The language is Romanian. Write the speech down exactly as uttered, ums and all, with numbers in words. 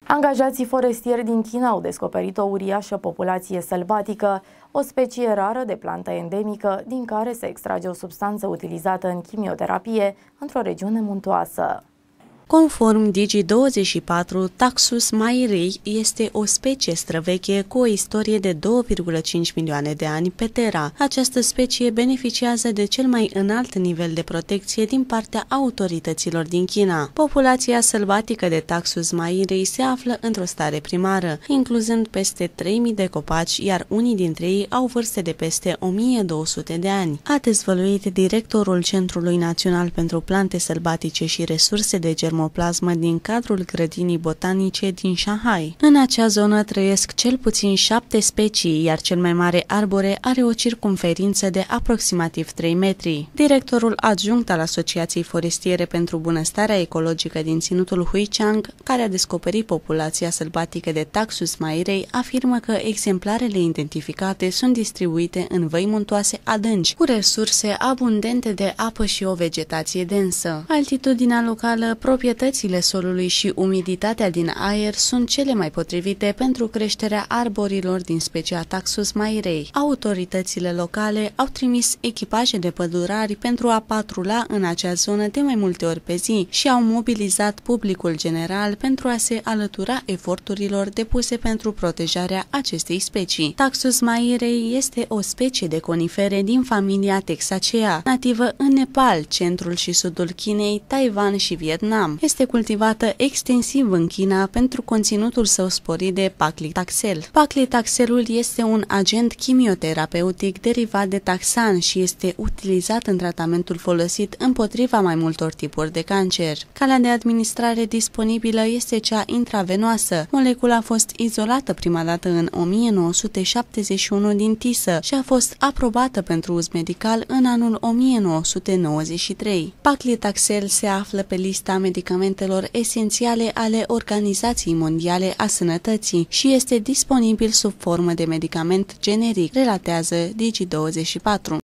Angajații forestieri din China au descoperit o uriașă populație sălbatică, o specie rară de plantă endemică, din care se extrage o substanță utilizată în chimioterapie într-o regiune muntoasă. Conform Digi douăzeci și patru, Taxus mairei este o specie străveche cu o istorie de două virgulă cinci milioane de ani pe Terra. Această specie beneficiază de cel mai înalt nivel de protecție din partea autorităților din China. Populația sălbatică de Taxus mairei se află într-o stare primară, incluzând peste trei mii de copaci, iar unii dintre ei au vârste de peste o mie două sute de ani. A dezvăluit directorul Centrului Național pentru Plante Sălbatice și Resurse de Germoplasmă din cadrul grădinii botanice din Shanghai. În acea zonă trăiesc cel puțin șapte specii, iar cel mai mare arbore are o circumferință de aproximativ trei metri. Directorul adjunct al Asociației Forestiere pentru Bunăstarea Ecologică din Ținutul Huichang, care a descoperit populația sălbatică de Taxus mairei, afirmă că exemplarele identificate sunt distribuite în văi muntoase adânci, cu resurse abundente de apă și o vegetație densă. Altitudinea locală, proprietățile solului și umiditatea din aer sunt cele mai potrivite pentru creșterea arborilor din specia Taxus mairei. Autoritățile locale au trimis echipaje de pădurari pentru a patrula în acea zonă de mai multe ori pe zi și au mobilizat publicul general pentru a se alătura eforturilor depuse pentru protejarea acestei specii. Taxus mairei este o specie de conifere din familia Texacea, nativă în Nepal, centrul și sudul Chinei, Taiwan și Vietnam. Este cultivată extensiv în China pentru conținutul său sporit de paclitaxel. Paclitaxelul este un agent chimioterapeutic derivat de taxan și este utilizat în tratamentul folosit împotriva mai multor tipuri de cancer. Calea de administrare disponibilă este cea intravenoasă. Molecula a fost izolată prima dată în o mie nouă sute șaptezeci și unu din tisă și a fost aprobată pentru uz medical în anul o mie nouă sute nouăzeci și trei. Paclitaxel se află pe lista medicamentelor esențiale ale Organizației Mondiale a Sănătății și este disponibil sub formă de medicament generic, relatează Digi douăzeci și patru.